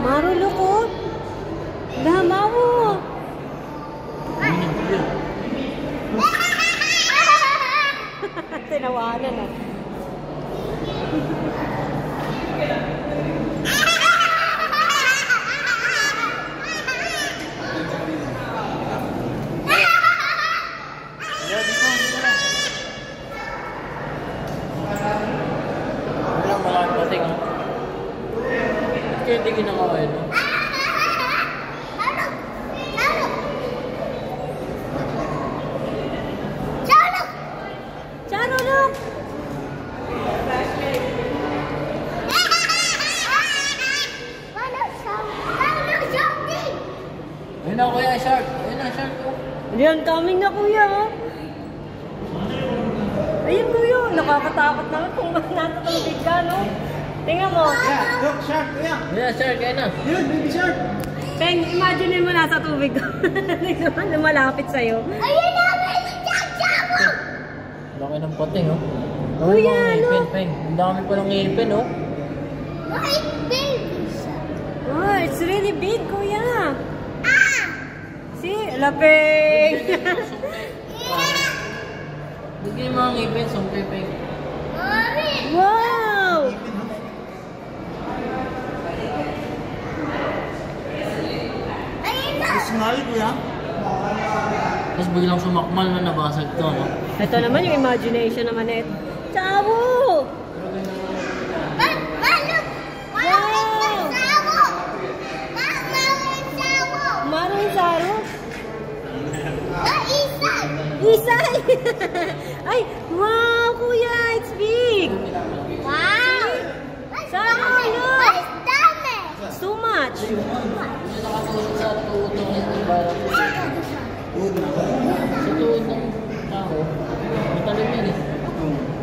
Marulukot. Dama mo. Tinawanan na. Kaya hindi kinakain, no? Charulok! Ayun na, kuya, shark. Ayun na, shark. Ayan, coming na kuya. Oh. Ayun kuya, nakakatakot naman kung nasa tubig ka, no? Tingnan mo. Yeah, look, shark, kuya. Ayun na, shark, ayun na. Yun, baby shark. Peng, imagine mo nasa tubig ka. Lumalapit sa'yo. Ayun na, baby shark, sabo! Laki ng pating, oh. Kuya, Ang ano? ngipin, Peng. Ang dami pa ng ngipin, oh. Why baby shark? Oh, it's really big, kuya. Ah! See, lapeng. Bigyan mo ang ngipin, sumpi, Peng. Mommy! Wow! Ayun na! Small, kuya. Tapos biglang sumakmal na nabasag to, no? Ito naman yung imagination naman ito. Chavo! Look! Wow! Sabo! Maraming sabo! Marang saro? Isay! Isay! Ay, wow, kuya, it's big! Wow! Saro, look! Ay, dami! So much! Yung nakatulog sa tuod ng sa tuod ng tao. Matalim yan, eh.